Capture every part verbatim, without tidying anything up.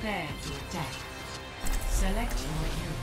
Prepare to attack. Select your hero.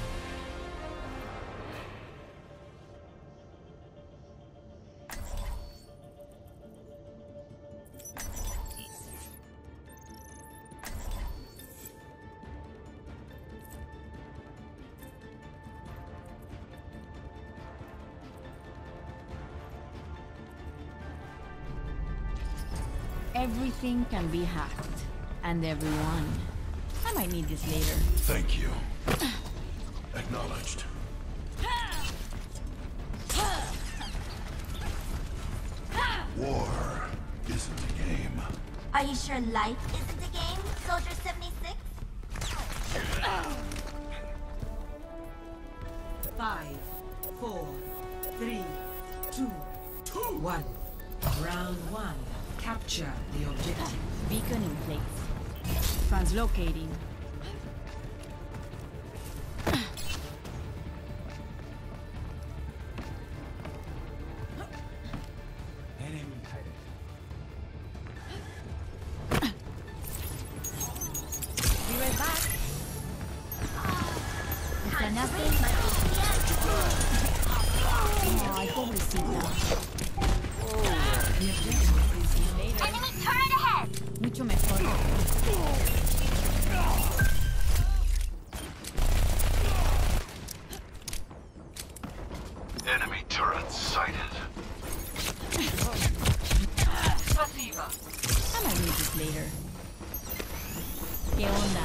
Everything can be hacked. And everyone. I might need this later. Thank you. Acknowledged. War isn't a game. Are you sure life isn't a game, Soldier seventy-six? Five, four, three, two, one. Round one. Capture the objective. Beacon in place. Translocating. Be right back. Ganaste. Ay, pobrecita. Enemy turret ahead! Mucho mejor. Enemy turret sighted. I might need this later. ¿Qué onda?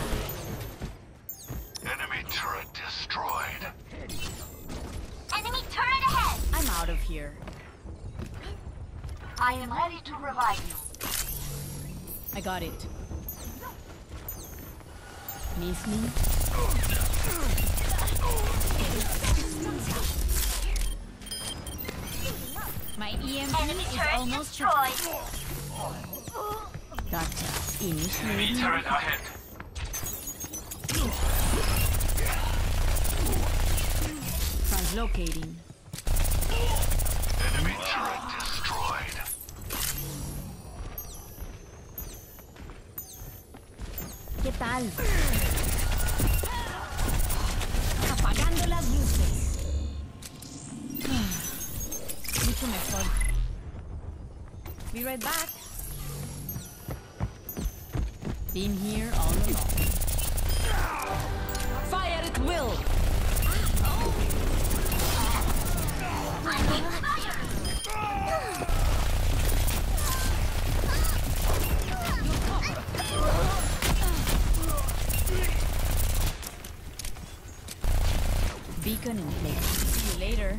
Enemy turret destroyed. Enemy turret ahead! I'm out of here. I am ready to revive you. I got it. Miss me? My E M P Enemy is turret almost destroyed. charged. Gotcha. Enemy Initiating. turret ahead. Translocating. Enemy turret destroyed. ¿Qué tal? Apagando las luces. Mucho mejor. Be right back. Been here all along. Fire at will. I'm being fired! Beacon in place. See you later.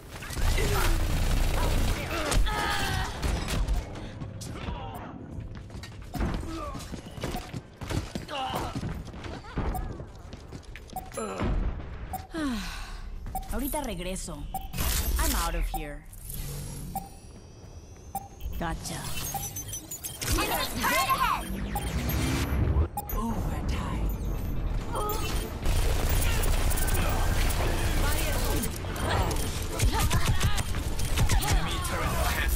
Ahorita regreso. I'm out of here. Gotcha. Enemy turret ahead! Overtime. Enemy turret ahead.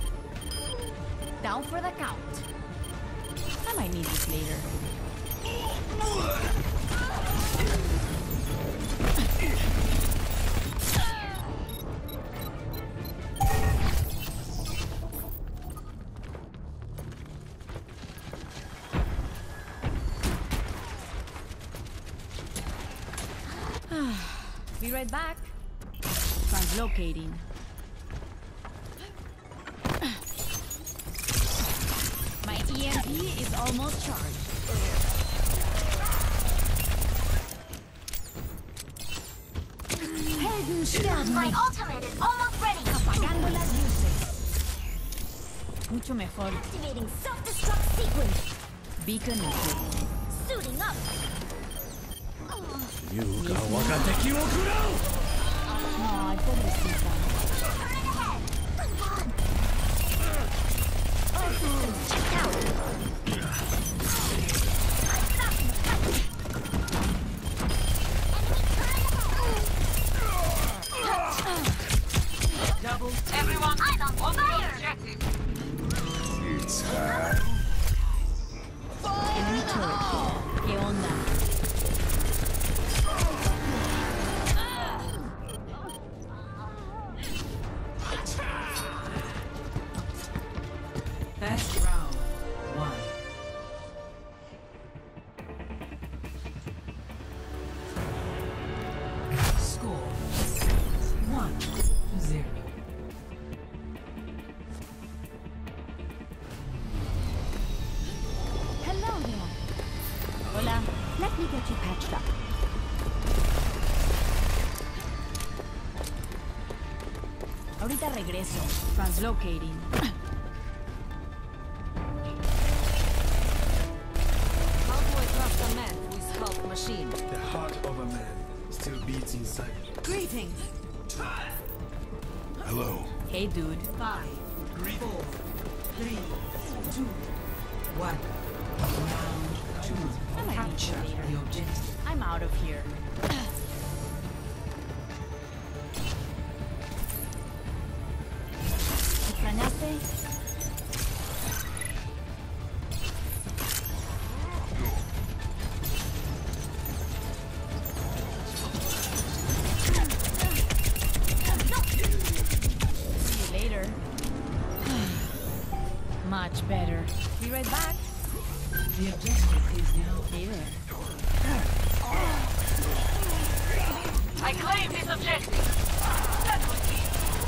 Down for the count. I might need this later. Be right back. Translocating. My E M P is almost charged. My ultimate is almost ready! Apagando las luces. Mucho mejor. Activating self-destruct sequence! Beacon in place. Suiting up! Ay, pobrecita. Turret ahead! All systems checked out! I'm stopping the fight! Double. Everyone, I'm on fire! It's hard. Enemy turret. ¿Qué onda? Ahorita regreso. Translocating. How do I trust a man who is half machine? The heart of a man still beats inside. Greetings! Hello. Hey, dude. Five, four, three, two, one. Round two. I might need Capture you later. the objective. I'm out of here. ¿Extrañaste? See you later. Much better. Be right back. The objective is now Hey there. I claim this objective! That was me!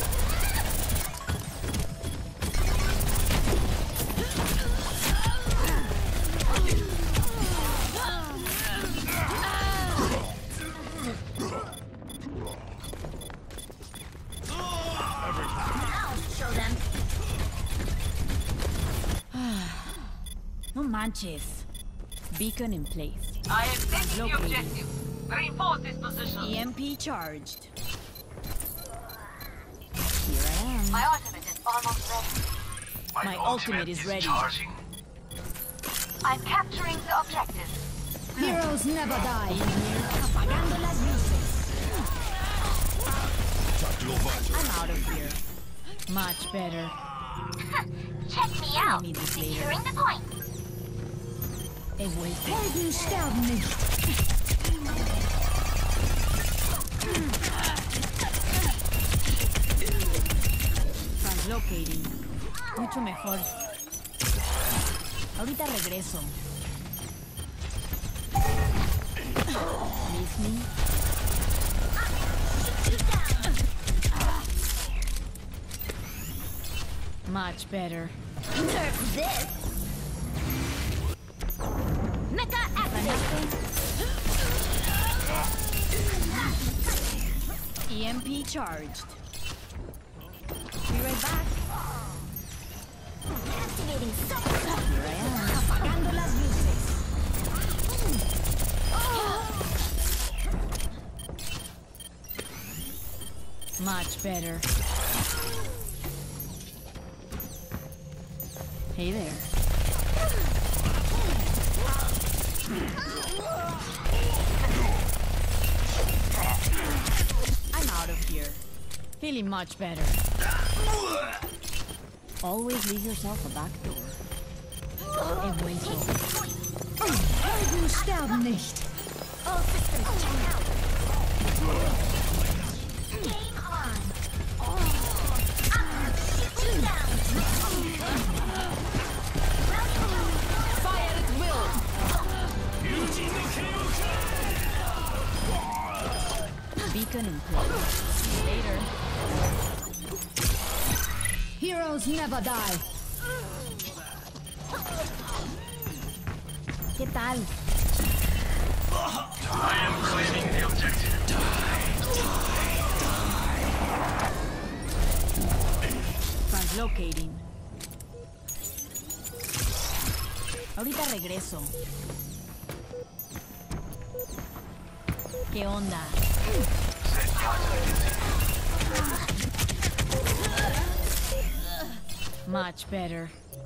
I'll show them. No manches. Beacon in place. I have taken the Located. objective. Reinforce this position. E M P charged. Here I am. My ultimate is almost ready. My ultimate is ready. Charging. I'm capturing the objective. Heroes never die. Apagando las luces. I'm out of here. Much better. Check me out. need this later. Securing the point. He vuelto. Helden sterben nicht. Translocating. Mucho mejor. Ahorita regreso. Miss me? Much better. Nerf this. Mecha activated. E M P charged. Be right back. Activating super. Here I am. Apagando las luces. Much better. Hey there. I'm out of here. Feeling much better. Always leave yourself a back door. He vuelto. Helden sterben nicht. All systems check out. Game on. I'm shoot you down. Fire at will! Beacon in place. See you later. Heroes never die. ¿Qué tal? I am claiming the objective. Translocating. Ahorita regreso. ¿Qué onda? Much better.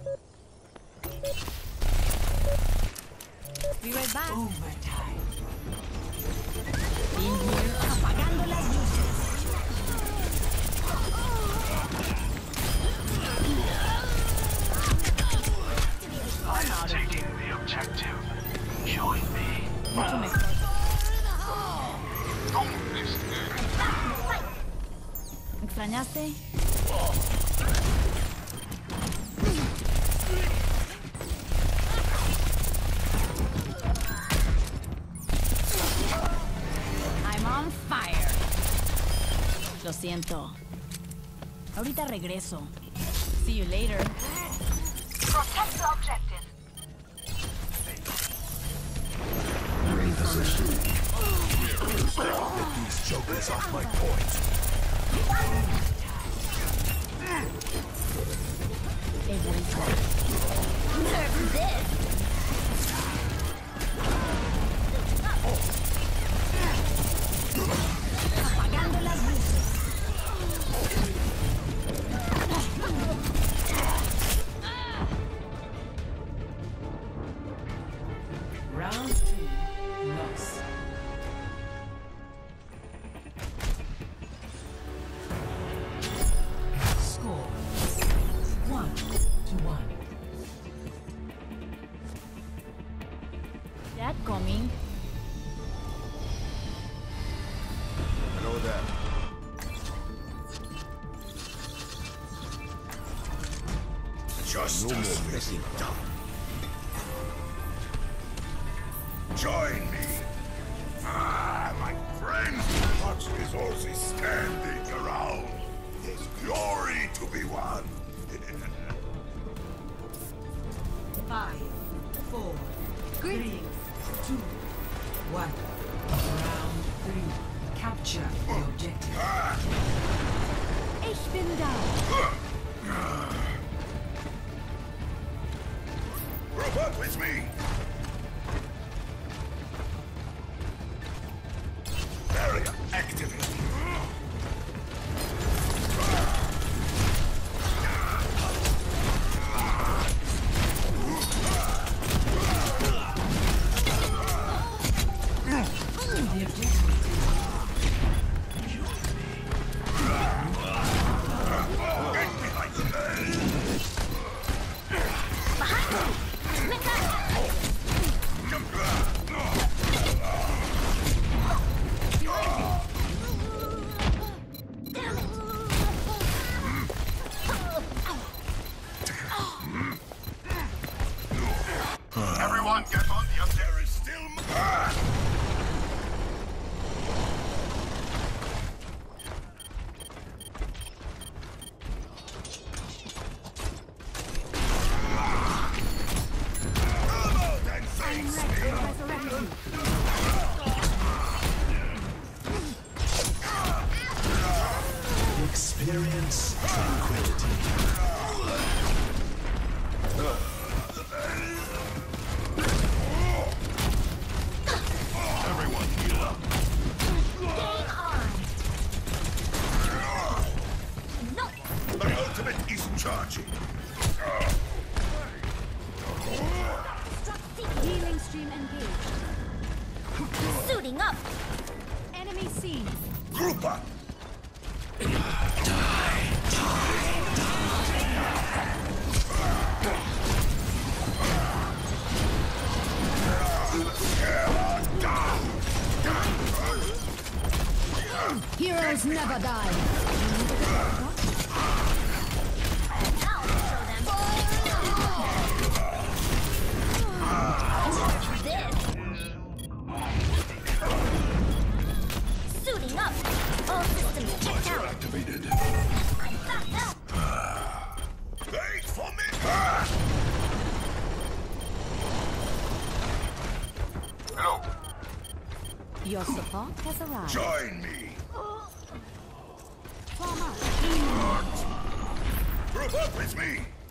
Be right back. overtime. In here, apagando las luces. I am taking the objective. Join me. Mucho mejor. Don't miss it. ¿Extrañaste? I'm on fire. Lo siento. Ahorita regreso. See you later. Protect the objective. Get these jokers off my point. Nerf this. Apagando las luces. Round two, loss. Score one to one. That coming. Know that. Justice no is done. Join me. Ah, my friend. Much resources standing around. There's glory to be won. Five, four, three, two, one. Round three. Capture the objective. Ich bin da. Group up with me. Barrier activated. The objective. Everyone get on the up. There is still more. Experience tranquility. Everyone heal up. Game on. No. The ultimate is charging. Healing stream engaged. Suiting up. Enemy seen. Group up. Heroes never die. Suiting up. All systems checked out. Activated. I'm back up. Wait for me. Hello. Your support has arrived. Join me. Form up. Group up with me.